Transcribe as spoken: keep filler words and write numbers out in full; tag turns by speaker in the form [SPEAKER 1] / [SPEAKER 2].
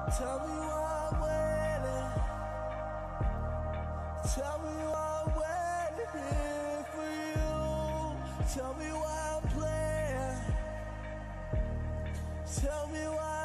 [SPEAKER 1] Tell me why I'm waiting. Tell me why I'm waiting here for you. Tell me why I'm playing. Tell me why